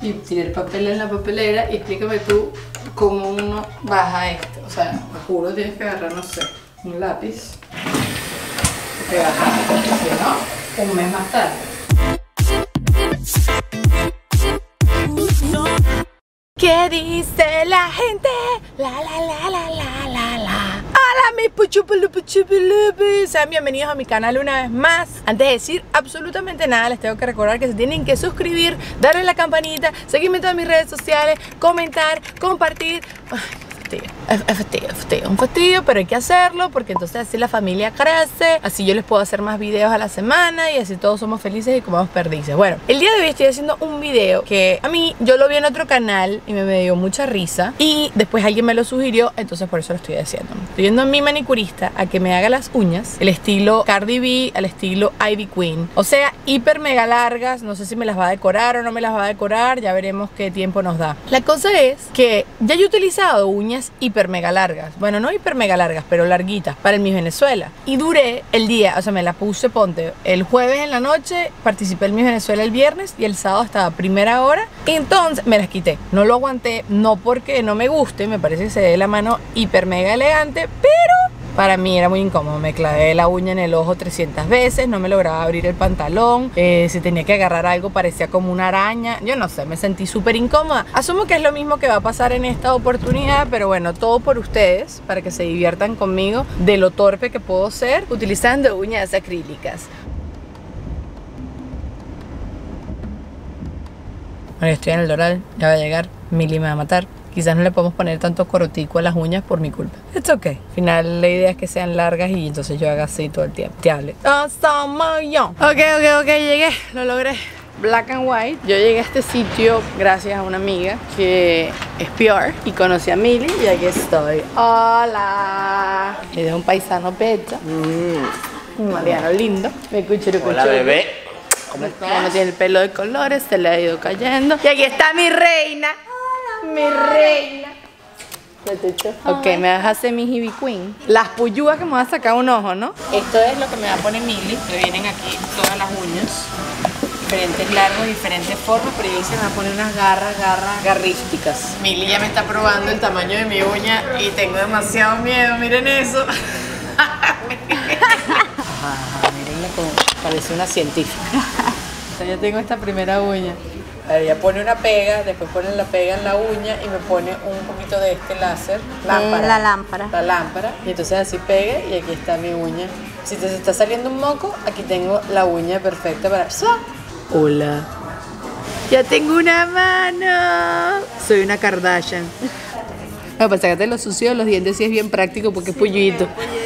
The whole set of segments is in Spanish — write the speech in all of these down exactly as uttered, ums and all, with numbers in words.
y tiré el papel en la papelera y explícame tú cómo uno baja esto. O sea, me juro, tienes que agarrar, no sé, un lápiz y pegar, si no, un mes más tarde. ¿Qué dice la gente? La la la la la la la. Hola mis puchupulupuchupulupis. Sean bienvenidos a mi canal una vez más. Antes de decir absolutamente nada, les tengo que recordar que se tienen que suscribir, darle a la campanita, seguirme en todas mis redes sociales, comentar, compartir. Ay, Es fastidio, es fastidio, un fastidio, pero hay que hacerlo porque entonces así la familia crece, así yo les puedo hacer más videos a la semana y así todos somos felices y comemos perdices. Bueno, el día de hoy estoy haciendo un video que a mí, yo lo vi en otro canal y me, me dio mucha risa y después alguien me lo sugirió, entonces por eso lo estoy haciendo. Estoy yendo a mi manicurista a que me haga las uñas, el estilo Cardi B al estilo Ivy Queen, o sea, hiper mega largas, no sé si me las va a decorar o no me las va a decorar, ya veremos qué tiempo nos da. La cosa es que ya yo he utilizado uñas hiper mega largas, bueno, no hiper mega largas, pero larguitas para el Miss Venezuela y duré el día, o sea, me la puse, ponte, el jueves en la noche, participé en Miss Venezuela el viernes y el sábado estaba a primera hora, y entonces me las quité, no lo aguanté, no porque no me guste, me parece que se ve la mano hiper mega elegante, pero para mí era muy incómodo, me clavé la uña en el ojo trescientas veces, no me lograba abrir el pantalón, eh, si tenía que agarrar algo parecía como una araña, yo no sé, me sentí súper incómoda. Asumo que es lo mismo que va a pasar en esta oportunidad, pero bueno, todo por ustedes, para que se diviertan conmigo de lo torpe que puedo ser utilizando uñas acrílicas. Bueno, estoy en el Doral, ya va a llegar, Mili me va a matar. Quizás no le podemos poner tanto corotico a las uñas por mi culpa. It's okay. Al final la idea es que sean largas y entonces yo haga así todo el tiempo. Te hable. Ok, ok, ok, llegué. Lo logré. Black and white. Yo llegué a este sitio gracias a una amiga que es P R y conocí a Mili y aquí estoy. Hola. Es de un paisano pecho. Mm. Un mariano lindo. Me cuchero, cuchero. Hola, bebé. ¿Cómo estás? estás? No tiene el pelo de colores, se le ha ido cayendo. Y aquí está mi reina. Mi reina. Ok, me vas a hacer mi Ivy Queen. Las puyúas que me van a sacar un ojo, ¿no? Esto es lo que me va a poner Mili. Me vienen aquí todas las uñas, diferentes largos, diferentes formas, pero yo se me va a poner unas garras, garras, garrísticas. Mili ya me está probando el tamaño de mi uña y tengo demasiado miedo. Miren eso. Ajá, mírenla como parece una científica. Ya tengo esta primera uña. Ella pone una pega, después pone la pega en la uña y me pone un poquito de este láser. Lámpara. La lámpara. La lámpara. Y entonces así pega y aquí está mi uña. Si te está saliendo un moco, aquí tengo la uña perfecta para... Hola. Ya tengo una mano. Soy una Kardashian. No, para sacarte lo sucio de los dientes sí es bien práctico porque es pullito.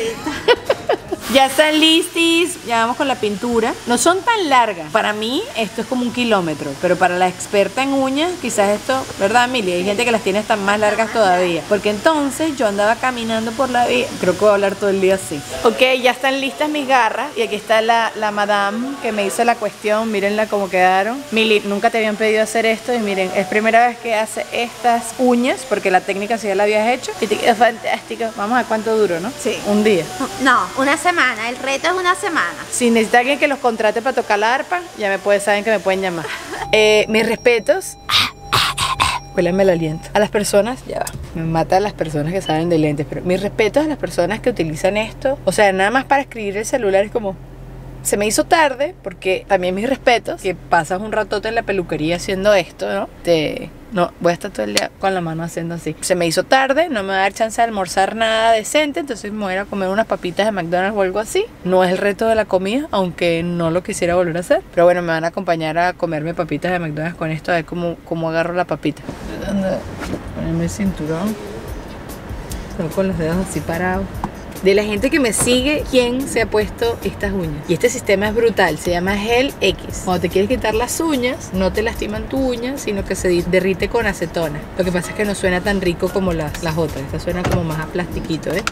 Ya están listis, ya vamos con la pintura. No son tan largas. Para mí esto es como un kilómetro, pero para la experta en uñas, quizás esto, ¿verdad, Mili? Hay gente que las tiene hasta más largas todavía. Porque entonces yo andaba caminando por la vida. Creo que voy a hablar todo el día así. Ok, ya están listas mis garras. Y aquí está la, la madame que me hizo la cuestión. Mírenla cómo quedaron. Mili, nunca te habían pedido hacer esto. Y miren, es primera vez que hace estas uñas, porque la técnica sí ya la habías hecho. Y te queda fantástica. Vamos a ver cuánto duró, ¿no? Sí. Un día. No, una semana. El reto es una semana. Si necesita alguien que los contrate para tocar la arpa, ya me puede, saben que me pueden llamar. Eh, mis respetos. Huélame el aliento. A las personas, ya va, me mata a las personas que saben de lentes, pero mis respetos a las personas que utilizan esto. O sea, nada más para escribir el celular es como... Se me hizo tarde, porque también mis respetos, que pasas un ratote en la peluquería haciendo esto, ¿no? Te... No, voy a estar todo el día con la mano haciendo así. Se me hizo tarde, no me va a dar chance de almorzar nada decente, entonces me voy a ir a comer unas papitas de McDonald's o algo así. No es el reto de la comida, aunque no lo quisiera volver a hacer. Pero bueno, me van a acompañar a comerme papitas de McDonald's con esto, a ver cómo, cómo agarro la papita. Ponerme el cinturón. Estoy con los dedos así parados. De la gente que me sigue, ¿quién se ha puesto estas uñas? Y este sistema es brutal, se llama Gel X. Cuando te quieres quitar las uñas, no te lastiman tu uña, sino que se derrite con acetona. Lo que pasa es que no suena tan rico como las, las otras. Esta suena como más a plastiquito, ¿eh?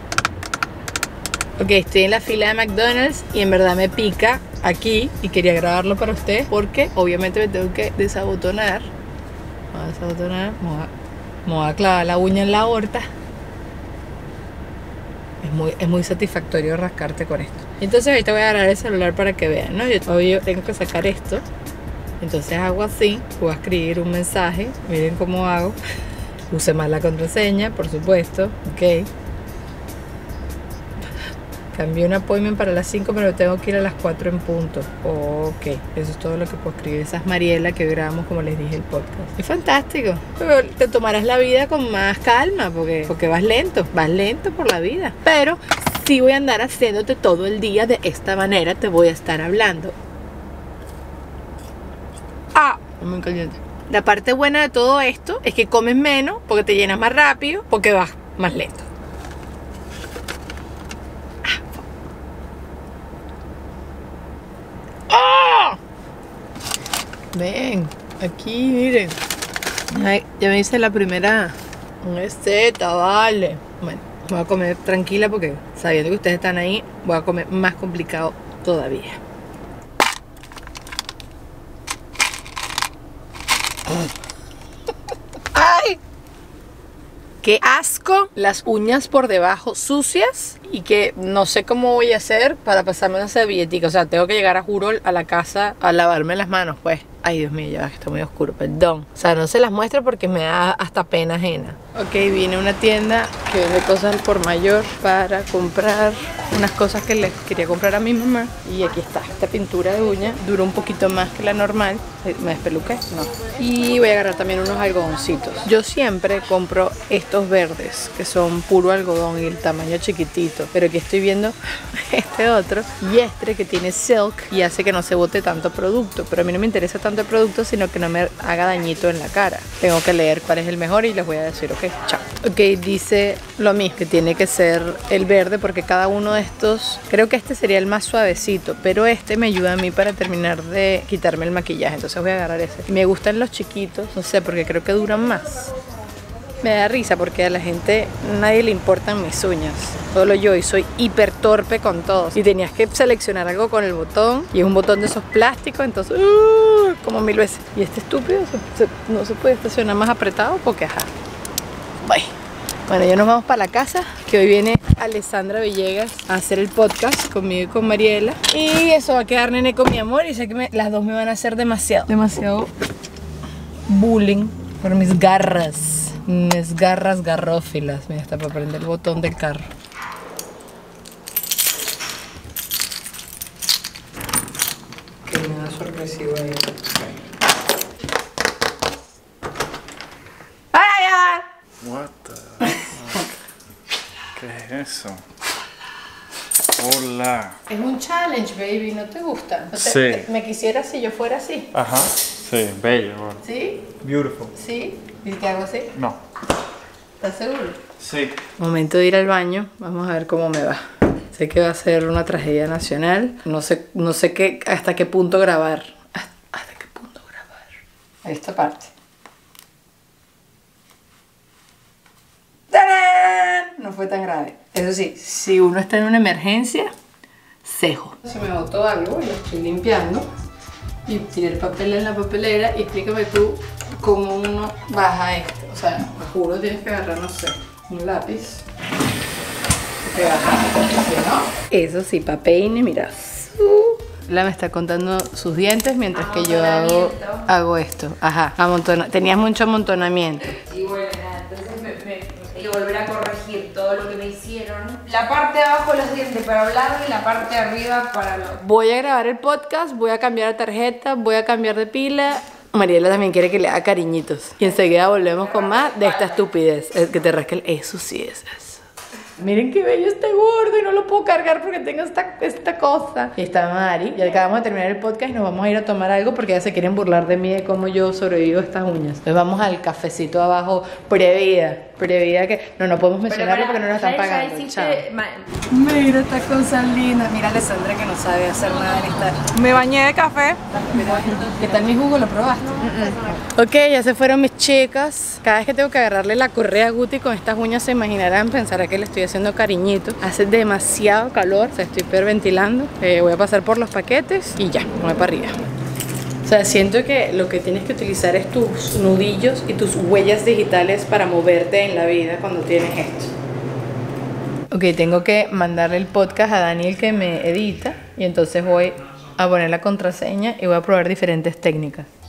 Ok, estoy en la fila de McDonald's y en verdad me pica aquí y quería grabarlo para ustedes porque obviamente me tengo que desabotonar. Me voy a desabotonar, me voy a, me voy a clavar la uña en la aorta. Es muy, es muy satisfactorio rascarte con esto. Entonces ahorita voy a agarrar el celular para que vean, ¿no? Yo todavía tengo que sacar esto. Entonces hago así, voy a escribir un mensaje, miren cómo hago. Use mal la contraseña, por supuesto, ok. Cambié un appointment para las cinco, pero tengo que ir a las cuatro en punto. Ok, eso es todo lo que puedo escribir. Esa es Mariela que grabamos, como les dije, el podcast. Es fantástico. Pero te tomarás la vida con más calma, porque, porque vas lento, vas lento por la vida. Pero sí voy a andar haciéndote todo el día de esta manera, te voy a estar hablando. Ah, muy caliente. La parte buena de todo esto es que comes menos, porque te llenas más rápido, porque vas más lento. Ven, aquí, miren. Ay, ya me hice la primera receta, vale. Bueno, voy a comer tranquila porque sabiendo que ustedes están ahí, voy a comer más complicado todavía. ¡Ay! ¡Qué asco! Las uñas por debajo sucias y que no sé cómo voy a hacer para pasarme una servilletica. O sea, tengo que llegar a juro a la casa a lavarme las manos, pues. Ay, Dios mío, ya está muy oscuro, perdón. O sea, no se las muestro porque me da hasta pena ajena. Ok, vine a una tienda que vende cosas por mayor para comprar unas cosas que les quería comprar a mi mamá. Y aquí está, esta pintura de uña. Duró un poquito más que la normal. ¿Me despeluqué? No. Y voy a agarrar también unos algodoncitos. Yo siempre compro estos verdes, que son puro algodón y el tamaño chiquitito. Pero aquí estoy viendo este otro, y este que tiene silk y hace que no se bote tanto producto. Pero a mí no me interesa tanto el producto, sino que no me haga dañito en la cara. Tengo que leer cuál es el mejor y les voy a decir, ok, chao. Ok, dice lo mismo, que tiene que ser el verde porque cada uno de estos, creo que este sería el más suavecito, pero este me ayuda a mí para terminar de quitarme el maquillaje, entonces voy a agarrar ese. Y me gustan los chiquitos, no sé, porque creo que duran más. Me da risa porque a la gente nadie le importan mis uñas, solo yo, y soy hiper torpe con todos. Y tenías que seleccionar algo con el botón, y es un botón de esos plásticos, entonces, uh, como mil veces. Y este estúpido se, se, no se puede estacionar más apretado porque, ajá. Bye. Bueno, ya nos vamos para la casa, que hoy viene Alessandra Villegas a hacer el podcast conmigo y con Mariela. Y eso va a quedar nene con mi amor, y sé que me, las dos me van a hacer demasiado, demasiado bullying por mis garras. Mis garras garrófilas. Mira, está para prender el botón del carro. Qué nada sorpresivo ahí. ¡Vaya! What the fuck? ¿Qué es eso? Hola. Es un challenge, baby. ¿No te gusta? ¿No te, Sí. te, me quisiera si yo fuera así? Ajá. Sí, bello. Bueno. ¿Sí? Beautiful. ¿Sí? ¿Y qué hago así? No. ¿Estás seguro? Sí. Momento de ir al baño. Vamos a ver cómo me va. Sé que va a ser una tragedia nacional. No sé, no sé qué, hasta qué punto grabar. ¿Hasta qué punto grabar? A esta parte. ¡Tarán! No fue tan grave. Eso sí, si uno está en una emergencia, cejo. Se me botó algo y lo estoy limpiando. Y tiré el papel en la papelera. Y explícame tú cómo uno baja esto. O sea, me juro, tienes que agarrar, no sé, un lápiz. Te bajas, porque si no. Eso sí, pa' peine, mira. La me está contando sus dientes mientras que yo hago, hago esto. Ajá, amontona. Tenías mucho amontonamiento. Y bueno, nada, entonces me, me, me tengo que volver a corregir todo lo que me hicieron. La parte de abajo de los dientes para hablar y la parte de arriba para los... Voy a grabar el podcast, voy a cambiar de tarjeta, voy a cambiar de pila. Mariela también quiere que le haga cariñitos. Y enseguida volvemos con más de esta estupidez. Es que te rasque el... Eso sí es eso. Miren qué bello este gordo y no lo puedo cargar porque tengo esta, esta cosa. Y está Mari. Ya acabamos de terminar el podcast y nos vamos a ir a tomar algo porque ya se quieren burlar de mí de cómo yo sobrevivo a estas uñas. Entonces vamos al cafecito abajo. Previda. Previda que... No, no podemos mencionarlo porque no nos están pagando. Chao. Mira esta cosa linda. Mira a Alessandra que no sabe hacer nada en esta... Me bañé de café. ¿Qué tal mi jugo? ¿Lo probaste? Mm-mm. Ok, ya se fueron mis chicas. Cada vez que tengo que agarrarle la correa a Guti con estas uñas se imaginarán, pensará que le estoy haciendo cariñitos. Hace demasiado calor, o sea, estoy hiperventilando. Eh, voy a pasar por los paquetes y ya, voy para arriba. O sea, siento que lo que tienes que utilizar es tus nudillos y tus huellas digitales para moverte en la vida cuando tienes esto. Ok, tengo que mandarle el podcast a Daniel que me edita y entonces voy a poner la contraseña y voy a probar diferentes técnicas.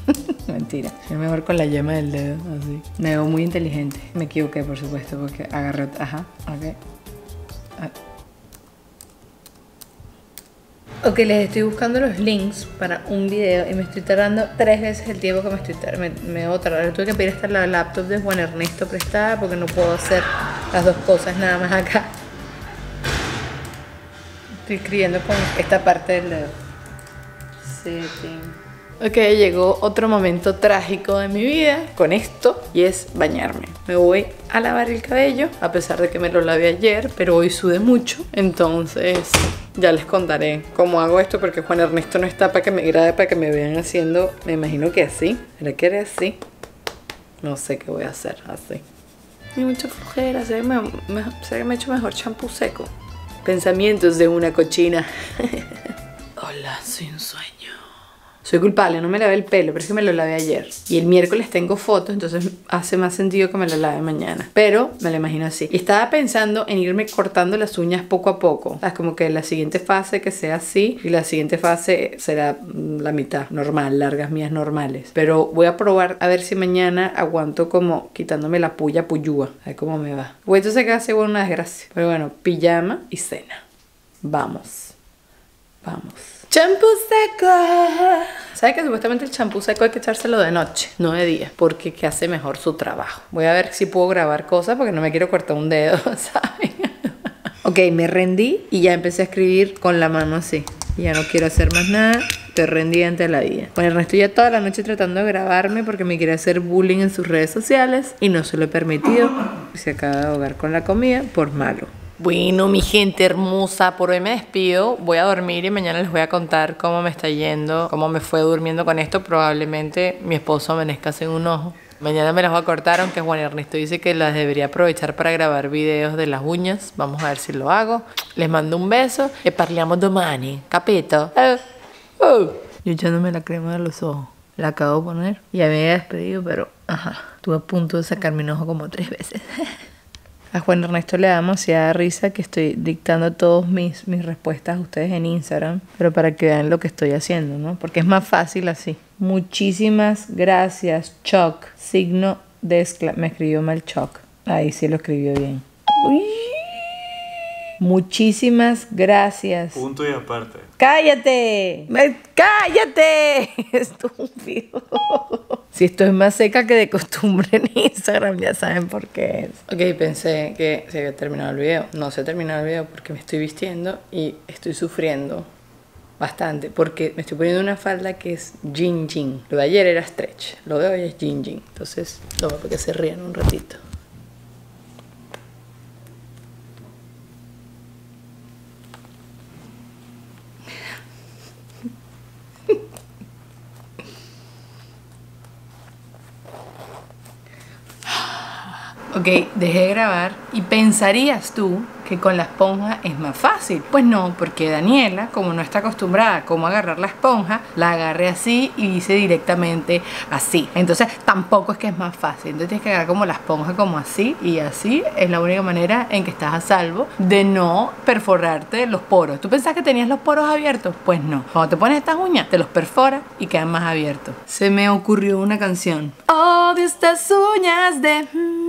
Mentira. Soy mejor con la yema del dedo, así. Me veo muy inteligente. Me equivoqué, por supuesto, porque agarré... Ajá, ok. Ah. Ok, les estoy buscando los links para un video y me estoy tardando tres veces el tiempo que me estoy tardando. Me, me debo tardar. Tuve que pedir hasta la laptop de Juan Ernesto prestada porque no puedo hacer las dos cosas nada más acá. Estoy escribiendo con esta parte del dedo. Setting. Ok, llegó otro momento trágico de mi vida con esto y es bañarme. Me voy a lavar el cabello, a pesar de que me lo lavé ayer, pero hoy sudé mucho. Entonces ya les contaré cómo hago esto porque Juan Ernesto no está para que me grabe, para que me vean haciendo, me imagino que así. ¿Será que era así? No sé qué voy a hacer así. Hay mucha flojera, sé que me, me, sé que me he hecho mejor champú seco. Pensamientos de una cochina. Hola, sin sueño. Soy culpable, no me lavé el pelo, pero es que me lo lavé ayer. Y el miércoles tengo fotos, entonces hace más sentido que me lo lave mañana. Pero me lo imagino así. Y estaba pensando en irme cortando las uñas poco a poco. Es como que la siguiente fase que sea así y la siguiente fase será la mitad, normal, largas mías normales. Pero voy a probar a ver si mañana aguanto como quitándome la puya puyúa. A ver cómo me va. Pues esto se queda seguro una desgracia. Pero bueno, pijama y cena. Vamos. Vamos. Champú seco. ¿Sabes que supuestamente el champú seco hay que echárselo de noche, no de día? Porque que hace mejor su trabajo. Voy a ver si puedo grabar cosas porque no me quiero cortar un dedo, ¿saben? Ok, me rendí y ya empecé a escribir con la mano así. Y ya no quiero hacer más nada. Te rendí ante la vida. Bueno, el resto ya toda la noche tratando de grabarme porque me quiere hacer bullying en sus redes sociales y no se lo he permitido. Se acaba de ahogar con la comida por malo. Bueno, mi gente hermosa, por hoy me despido. Voy a dormir y mañana les voy a contar cómo me está yendo, cómo me fue durmiendo con esto. Probablemente mi esposo amanezca sin un ojo. Mañana me las voy a cortar, aunque Juan Ernesto dice que las debería aprovechar para grabar videos de las uñas. Vamos a ver si lo hago. Les mando un beso y parliamo domani. Capito. Oh. Oh. Yo echándome la crema de los ojos. La acabo de poner. Ya me había despedido, pero ajá. Estuve a punto de sacarme un ojo como tres veces. A Juan Ernesto le da demasiada risa que estoy dictando todas mis, mis respuestas a ustedes en Instagram, pero para que vean lo que estoy haciendo, ¿no? Porque es más fácil así. Muchísimas gracias, Chuck. Signo de exclamación. Me escribió mal Chuck. Ahí sí lo escribió bien. Uy. Muchísimas gracias. Punto y aparte. ¡Cállate! ¡Cállate! Estúpido. Si esto es más seca que de costumbre en Instagram, ya saben por qué es. Ok, pensé que se había terminado el video. No se ha terminado el video porque me estoy vistiendo y estoy sufriendo bastante porque me estoy poniendo una falda que es jean jean. Lo de ayer era stretch, lo de hoy es jean jean. Entonces, lo voy a que se rían un ratito. Ok, dejé de grabar y pensarías tú que con la esponja es más fácil. Pues no, porque Daniela, como no está acostumbrada a cómo agarrar la esponja, la agarré así y hice directamente así. Entonces tampoco es que es más fácil. Entonces tienes que agarrar como la esponja como así y así es la única manera en que estás a salvo de no perforarte los poros. ¿Tú pensás que tenías los poros abiertos? Pues no. Cuando te pones estas uñas, te los perforas y quedan más abiertos. Se me ocurrió una canción. Oh, de estas uñas de...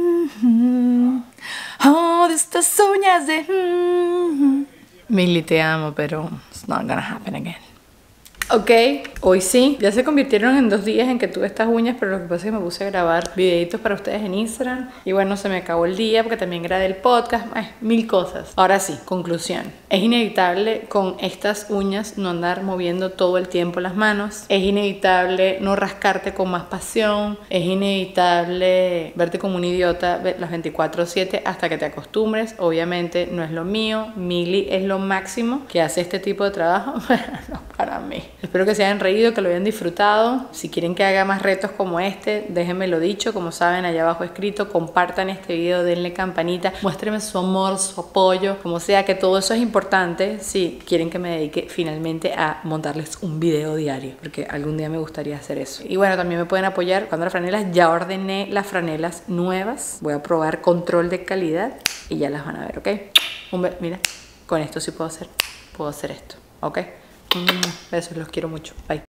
Oh, de estas uñas de... Milly, te amo, pero it's not gonna happen again. Ok, hoy sí, ya se convirtieron en dos días en que tuve estas uñas, pero lo que pasa es que me puse a grabar videitos para ustedes en Instagram y bueno, se me acabó el día porque también grabé el podcast, eh, mil cosas. Ahora sí, conclusión. Es inevitable con estas uñas no andar moviendo todo el tiempo las manos, es inevitable no rascarte con más pasión, es inevitable verte como un idiota las veinticuatro siete hasta que te acostumbres. Obviamente no es lo mío, Milly es lo máximo que hace este tipo de trabajo, no para mí. Espero que se hayan reído, que lo hayan disfrutado. Si quieren que haga más retos como este, déjenmelo dicho. Como saben, allá abajo escrito, compartan este video, denle campanita, muéstrenme su amor, su apoyo, como sea, que todo eso es importante si quieren que me dedique finalmente a montarles un video diario, porque algún día me gustaría hacer eso. Y bueno, también me pueden apoyar cuando las franelas, ya ordené las franelas nuevas, voy a probar control de calidad y ya las van a ver, ¿ok? Un beso, mira, con esto sí puedo hacer, puedo hacer esto, ¿ok? Besos, los quiero mucho. Bye.